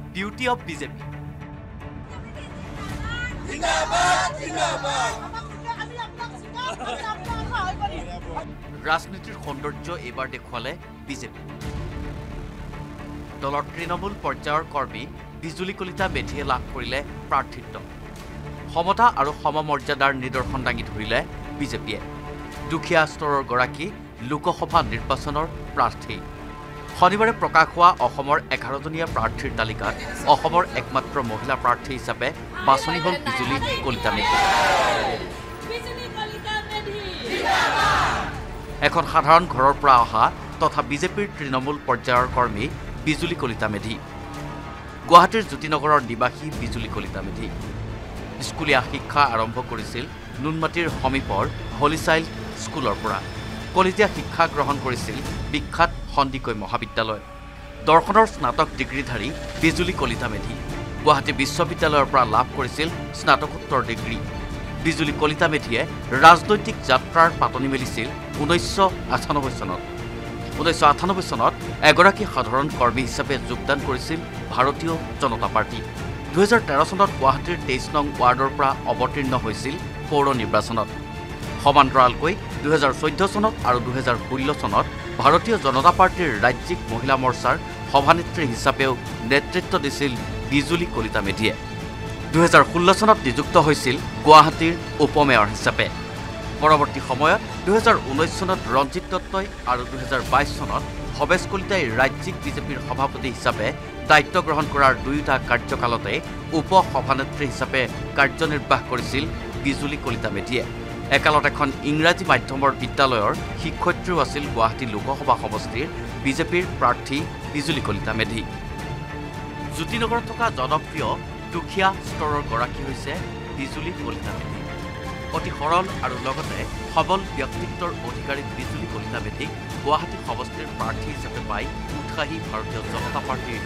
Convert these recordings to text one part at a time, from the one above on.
Beauty of BJP. ৰাজনীতিৰ সৌন্দৰ্য এইবাৰ দেখুৱালে বিজেপি। দলৰ তৃণমূল পৰ্যায়ৰ কৰ্মী বিজুলী কলিতা মেধিয়ে লাভ কৰিলে প্ৰাৰ্থিত্ব। সমতা আৰু সমমৰ্যাদাৰ নিদৰ্শন দাঙি ধৰিলে বিজেপিয়ে। দুখীয়া স্তৰৰ গৰাকী লোকসভা নিৰ্বাচনৰ প্ৰাৰ্থী। শনিবাৰে প্ৰকাশ হোৱা অসমৰ 11জনীয়া প্ৰাৰ্থীৰ তালিকাত অসমৰ একমাত্ৰ মহিলা প্ৰাৰ্থী হিচাপে বাছনি হ'ল বিজুলী কলিতা মেধি। এখন সাধাৰণ ঘৰৰ পৰা অহা তথা বিজেপিৰ তৃণমূল পৰ্যায়ৰ কৰ্মী বিজুলী কলিতা মেধি। গুৱাহাটীৰ জ্যোতিনগৰৰ নিবাসী বিজুলী কলিতা মেধি স্কুলীয়া শিক্ষা আৰম্ভ কৰিছিল নুনমাটিৰ সমীপৰ হলিচাইল্ড স্কুলৰ পৰা। কলেজীয়া শিক্ষা গ্ৰহণ কৰিছিল বিখ্যাত সন্দিকৈ মহাবিদ্যালয়। দৰ্শনৰ স্নাতক ডিগ্ৰীধাৰী বিজুলী কলিতা মেধি গুৱাহাটী বিশ্ববিদ্যালয়ৰ পৰা লাভ কৰিছিল স্নাতকোত্তৰ ডিগ্ৰী। বিজুলী কলিতা মেধিয়ে ৰাজনৈতিক যাত্ৰাৰ পাতনি মেলিছিল 1998 চনত। 1998 চনত এগৰাকী সাধাৰণ কৰ্মী হিচাপে যোগদান কৰিছিল ভাৰতীয় জনতা পাৰ্টি। 2013 চনত গুৱাহাটীৰ 23 নং ৱাৰ্ডৰ পৰা অৱতীৰ্ণ হৈছিল পৌৰ নিৰ্বাচনত। সমান্তৰালকৈ 2014 চনত আৰু 2016 চনত ভাৰতীয় জনতা পাৰ্টিৰ ৰাজ্যিক মহিলা মৰ্চাৰ সভানেত্ৰী হিচাপেও নেতৃত্ব দিছিল বিজুলী কলিতা মেধিয়ে। 2016 চনত নিযুক্ত হৈছিল গুৱাহাটীৰ উপমেয়ৰ হিচাপে। পৰৱৰ্তী সময়ত 2019 চনত ৰঞ্জিত দত্তই আৰু 2022 চনত ভৱেশ কলিতাই ৰাজ্যিক বিজেপিৰ সভাপতি হিচাপে দায়িত্ব গ্ৰহণ কৰাৰ দুয়োটা কাৰ্যকালতে উপ সভানেত্ৰী হিচাপে কাৰ্যনিৰ্বাহ কৰিছিল বিজুলী কলিতা মেধিয়ে। একালত এখন ইংৰাজী মাধ্যমৰ বিদ্যালয়ৰ শিক্ষয়িত্ৰীও আছিল গুৱাহাটী লোকসভা সমষ্টিৰ বিজেপিৰ প্ৰাৰ্থী বিজুলী কলিতা মেধি। জ্যোতিনগৰত থকা জনপ্ৰিয় দুখীয়া স্তৰৰ গৰাকী হৈছে বিজুলী কলিতা মেধি। অতি সৰল আৰু লগতে সবল ব্যক্তিত্বৰ অধিকাৰী বিজুলী কলিতা মেধিক গুৱাহাটী সমষ্টিৰ প্ৰাৰ্থী হিচাপে পাই উৎসাহী ভাৰতীয় জনতা পাৰ্টিৰ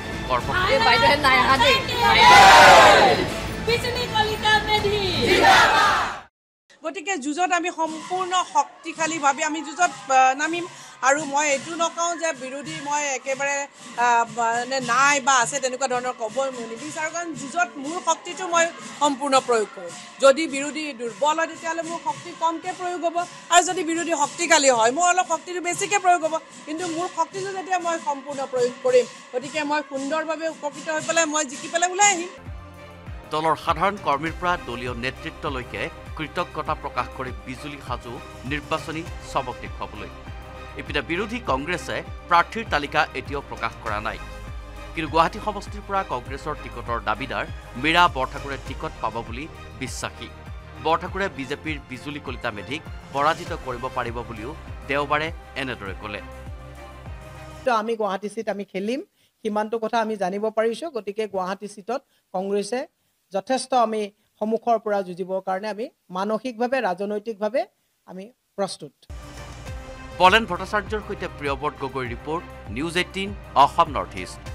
গতিকে যুঁজত আমি সম্পূৰ্ণ শক্তিশালীভাৱে আমি যুঁজত নামিম। আৰু মই এইটো নকওঁ যে বিৰোধী মই একেবাৰে নাই বা আছে তেনেকুৱা ধৰণৰ ক'ব নিবিচাৰোঁ, কাৰণ যুঁজত মোৰ শক্তিটো মই সম্পূৰ্ণ প্ৰয়োগ কৰিম। যদি বিৰোধী দুৰ্বল হয় তেতিয়াহ'লে মোৰ শক্তি কমকৈ প্ৰয়োগ হ'ব, আৰু যদি বিৰোধী শক্তিশালী হয় মোৰ অলপ শক্তিটো বেছিকৈ প্ৰয়োগ হ'ব। কিন্তু মোৰ শক্তিটো যেতিয়া মই সম্পূৰ্ণ প্ৰয়োগ কৰিম, গতিকে মই সুন্দৰভাৱে উপকৃত হৈ পেলাই মই জিকি পেলাই ওলাই আহিম। দলৰ সাধাৰণ কৰ্মীৰ পৰা দলীয় নেতৃত্বলৈকে কৃতজ্ঞতা প্ৰকাশ কৰি বিজুলী সাজু নিৰ্বাচনী চমক দেখুৱাবলৈ। ইপিনে বিৰোধী কংগ্ৰেছে প্ৰাৰ্থীৰ তালিকা এতিয়াও প্ৰকাশ কৰা নাই। কিন্তু গুৱাহাটী সমষ্টিৰ পৰা কংগ্ৰেছৰ টিকটৰ দাবীদাৰ মীৰা বৰঠাকুৰে টিকট পাব বুলি বিশ্বাসী। বৰঠাকুৰে বিজেপিৰ বিজুলী কলিতা মেধিক পৰাজিত কৰিব পাৰিব বুলিও দেওবাৰে এনেদৰে ক'লে। আমি গুৱাহাটী চিট আমি খেলিম, সিমানটো কথা আমি জানিব পাৰিছোঁ। গতিকে গুৱাহাটী চিটত কংগ্ৰেছে যথেষ্ট আমি সন্মুখৰ পৰা যুঁজিবৰ কাৰণে আমি মানসিকভাৱে ৰাজনৈতিকভাৱে আমি প্ৰস্তুত। পলেন ভট্টাচাৰ্যৰ সৈতে প্ৰিয়ব্ৰত গগৈৰ report, news 18 Assam north east.